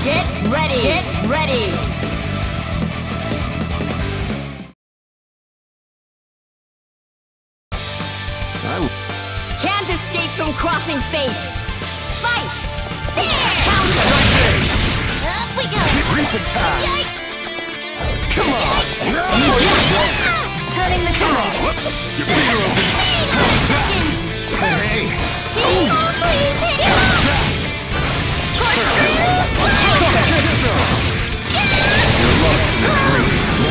Get ready! Get ready! Can't escape from crossing fate! Fight! There! Up we go! Reaping time! Yikes! Come on! Turning the tide! Whoops! Your feet are open! Hey! Please hit him! You're lost in a dream.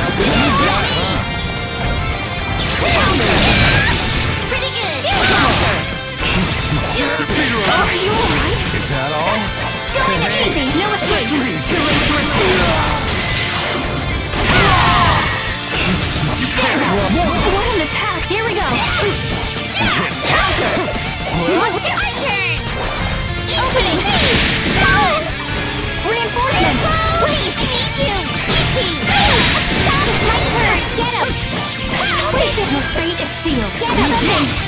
Pretty good! Keep smiling. Your feet are Are open! you alright? Is that all? Going it easy! No escape! Too late to repent! Keep smiling. Stand up! What an attack! Here we go! Counter! My turn! Opening! Solid! Reinforcements! Please, I need you! Ichi! Stop! This might hurt! Get him! Wait! Your fate is sealed! Get him!